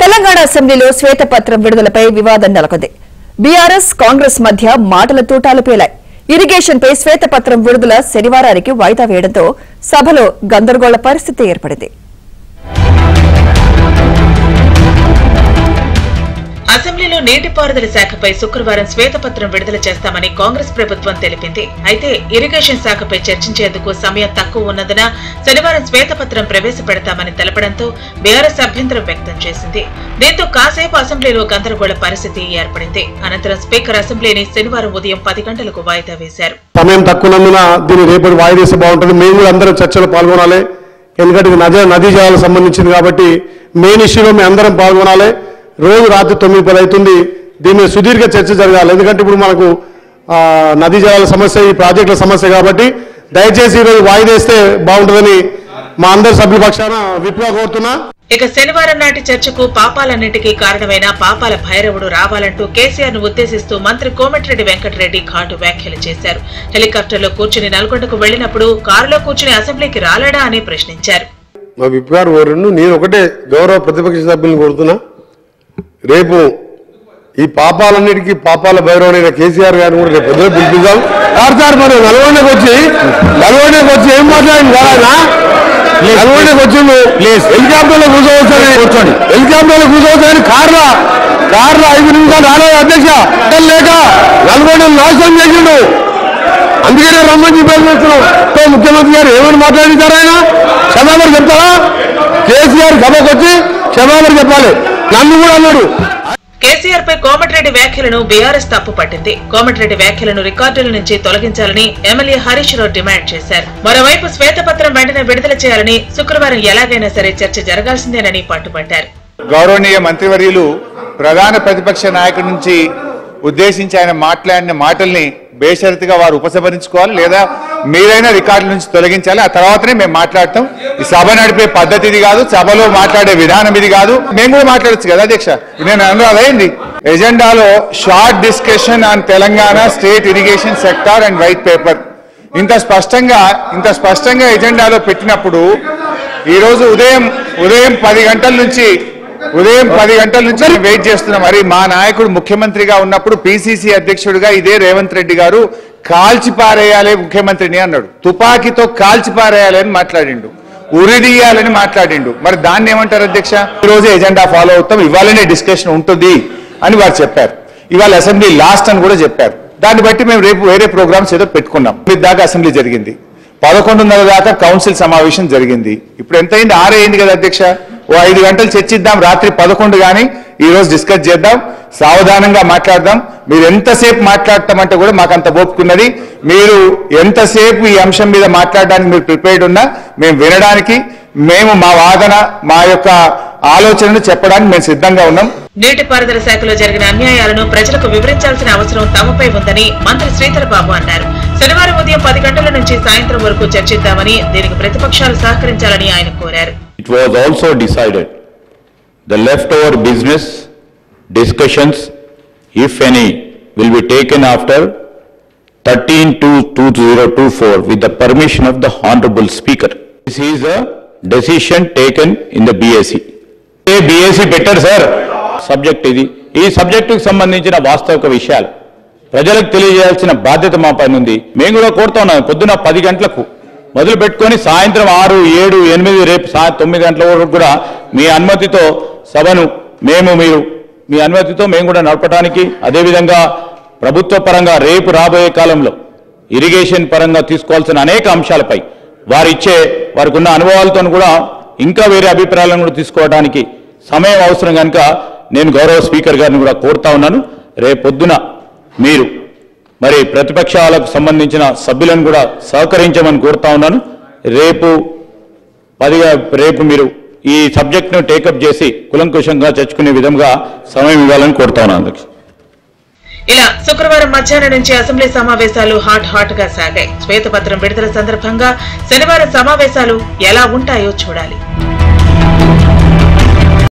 తెలంగాణ అసెంబ్లీలో శ్వేతపత్రం విడుదలపై వివాదం నెలకొంది. బీఆర్ఎస్ కాంగ్రెస్ మధ్య మాటల తూటాలు పేలాయి. ఇరిగేషన్ పై శ్వేతపత్రం విడుదల శనివారానికి వాయిదా వేయడంతో సభలో గందరగోళ పరిస్థితి ఏర్పడింది. అసెంబ్లీలో నీటిపారుదల శాఖపై శుక్రవారం శ్వేతపత్రం విడుదల చేస్తామని కాంగ్రెస్ ప్రభుత్వం తెలిపింది. అయితే ఇరిగేషన్ శాఖపై చర్చించేందుకు సమయం తక్కువ ఉన్నందున శనివారం శ్వేతపత్రం ప్రవేశపెడతామని తెలపడంతో బీఆర్ఎస్ అభ్యంతరం వ్యక్తం చేసింది. దీంతో కాసేపు అసెంబ్లీలో గందరగోళ పరిస్థితి ఏర్పడింది. అనంతరం స్పీకర్ అసెంబ్లీని శనివారం ఉదయం 10 గంటలకు వాయిదా వేశారు. సమయం తక్కువనందున దీన్ని రేపటి వాయిదా వేస్తే బాగుంటుంది. మేము కూడా అందరూ చర్చలో పాల్గొనాలి. ఎందుకంటే నదీ జలాలకు సంబంధించింది కాబట్టి మెయిన్ ఇష్యూలో మేము అందరం పాల్గొనాలి. రోజు రాత్రి 9-10 అవుతుంది. దీని మీద సుదీర్ఘ చర్చ జరగాలి. ఎందుకంటే ఇప్పుడు మనకు నదీ జలాల సమస్య, ఈ ప్రాజెక్టుల సమస్య కాబట్టి దయచేసి ఈరోజు వాయిదేస్తే బాగుంటుందని మా అందరి సభ్యుల పక్షాన విప్గా కోరుతున్నా. ఇక శనివారం నాటి చర్చకు పాపాలన్నింటికీ కారణమైన పాపాల భైరవుడు రావాలంటూ కేసీఆర్ ను ఉద్దేశిస్తూ మంత్రి కోమటిరెడ్డి వెంకటరెడ్డి ఘాటు వ్యాఖ్యలు చేశారు. హెలికాప్టర్లో కూర్చుని నల్గొండకు వెళ్లినప్పుడు కారులో కూర్చుని అసెంబ్లీకి రాలేడా అని ప్రశ్నించారు. మా విప్ గారు కోరును, నేను ఒకటే గౌరవ ప్రతిపక్ష సభ్యులను కోరుతున్నా, రేపు ఈ పాపాలన్నిటికీ పాపాల భైరవుడైన కేసీఆర్ గారిని కూడా రేపు పొద్దున పిలిపిద్దాం. సార్ మరి నల్గొండకు వచ్చి ఏం మాట్లాడింది కాదా? నల్గొండకు వచ్చి హెలికాప్టర్లో కూర్చోవచ్చని కార్లో 5 నిమిషాలు రాలేదు అధ్యక్ష. లేక నల్గొండ నాశనం చేసిండు. అందుకనే రమ్మని చెప్పేస్తున్నాం. ముఖ్యమంత్రి గారు ఏమని మాట్లాడించారు? ఆయన క్షమాపణ చెప్తారా? కేసీఆర్ సభకు వచ్చి క్షమాపణ చెప్పాలి. నన్ను కూడా అన్నాడు. కేసీఆర్ పై కోమటిరెడ్డి వ్యాఖ్యలను బీఆర్ఎస్ తప్పు పట్టింది. కోమటిరెడ్డి వ్యాఖ్యలను రికార్డుల నుంచి తొలగించాలని ఎమ్మెల్యే హరీష్ రావు డిమాండ్ చేశారు. మరోవైపు శ్వేతపత్రం వెంటనే విడుదల చేయాలని, శుక్రవారం ఎలాగైనా సరే చర్చ జరగాల్సిందేనని పట్టుబట్టారు. గౌరవనీయ మంత్రివర్యులు ప్రధాన ప్రతిపక్ష నాయకుడి నుంచి ఉద్దేశించి ఆయన మాట్లాడిన మాటల్ని బేషరతుగా వారు ఉపసంహరించుకోవాలి, లేదా మీరైనా రికార్డుల నుంచి తొలగించాలి. ఆ తర్వాతనే మేము మాట్లాడతాం. ఈ సభ నడిపే పద్ధతి ఇది కాదు, సభలో మాట్లాడే విధానం ఇది కాదు. మేము కూడా మాట్లాడచ్చు కదా అధ్యక్ష. నేను అనురాధైంది ఎజెండాలో short discussion on Telangana state irrigation sector and white paper ఇంత స్పష్టంగా ఎజెండాలో పెట్టినప్పుడు ఈరోజు ఉదయం 10 గంటల నుంచి వెయిట్ చేస్తున్నాం. మరి మా నాయకుడు ముఖ్యమంత్రిగా ఉన్నప్పుడు పిసిసి అధ్యక్షుడిగా ఇదే రేవంత్ రెడ్డి గారు కాల్చి పారేయాలి ముఖ్యమంత్రిని అన్నాడు. తుపాకీతో కాల్చి పారేయాలి అని మాట్లాడిండు, ఉరిదీయాలని మాట్లాడిండు. మరి దాన్ని ఏమంటారు అధ్యక్ష? ఈ రోజు ఎజెండా ఫాలో అవుతాం, ఇవాళనే డిస్కషన్ ఉంటుంది అని వారు చెప్పారు. ఇవాళ అసెంబ్లీ లాస్ట్ అని కూడా చెప్పారు. దాన్ని బట్టి మేము రేపు వేరే ప్రోగ్రామ్స్ ఏదో పెట్టుకున్నాం. 9 దాకా అసెంబ్లీ జరిగింది, 11:30 దాకా కౌన్సిల్ సమావేశం జరిగింది. ఇప్పుడు ఎంత అయింది? 6 అయింది కదా అధ్యక్ష. 5 గంటలు చర్చిద్దాం, రాత్రి 11 కానీ ఈ రోజు డిస్కస్ చేద్దాం, సావధానంగా మాట్లాడదాం. మీరు ఎంతసేపు మాట్లాడతామంటే కూడా మాకు అంత ఓపుకున్నది. మీరు ఎంతసేపు ఈ అంశం మీద మాట్లాడడానికి మీరు ప్రిపేర్డ్ ఉన్నా మేము వినడానికి, మేము మా వాదన, మా యొక్క ఆలోచనను చెప్పడానికి మేము సిద్ధంగా ఉన్నాం. నీటిపారుదల శాఖలో జరిగిన అన్యాయాలను ప్రజలకు వివరించాల్సిన అవసరం తమపై ఉందని మంత్రి శ్రీధర్ బాబు అన్నారు. శనివారం ఉదయం 10 గంటల నుంచి సాయంత్రం వరకు చర్చిద్దామని, దీనికి ప్రతిపక్షాలు సహకరించాలని ఆయన కోరారు. It was also decided the leftover business discussions, if any, will be taken after 13/2/2024 with the permission of the Honorable Speaker. This is a decision taken in the BAC. BAC better, sir. Subject ఇది. ఈ సబ్జెక్టుకు సంబంధించిన వాస్తవిక విషయాలు ప్రజలకు తెలియజేయాల్సిన బాధ్యత మా పైన ఉంది. మేము కూడా కోరుతా ఉన్నాం, పొద్దున 10 గంటలకు మొదలు పెట్టుకొని సాయంత్రం 6, 7, 8, రేపు 9 గంటల వరకు కూడా మీ అనుమతితో సభను మీ అనుమతితో మేము కూడా నడపడానికి, అదేవిధంగా ప్రభుత్వ పరంగా రేపు రాబోయే కాలంలో ఇరిగేషన్ పరంగా తీసుకోవాల్సిన అనేక అంశాలపై వారికి ఉన్న అనుభవాలతో కూడా ఇంకా వేరే అభిప్రాయాలను కూడా తీసుకోవడానికి సమయం అవసరం కనుక నేను గౌరవ స్పీకర్ గారిని కూడా కోరుతా ఉన్నాను. రేపు పొద్దున మీరు మరి ప్రతిపక్షాలకు సంబంధించిన సభ్యులను కూడా సహకరించమని కోరుతా ఉన్నాను. రేపు మీరు ఈ సబ్జెక్ట్ను టేకప్ చేసి కులంకుశంగా చర్చుకునే విధంగా సమయం ఇవ్వాలని కోరుతా ఉన్నాను. ఇలా శుక్రవారం మధ్యాహ్నం నుంచి అసెంబ్లీ సమావేశాలు హాట్ గా సాగాయి. శ్వేతపత్రం విడుదల సందర్భంగా శనివారం సమావేశాలు ఎలా ఉంటాయో చూడాలి.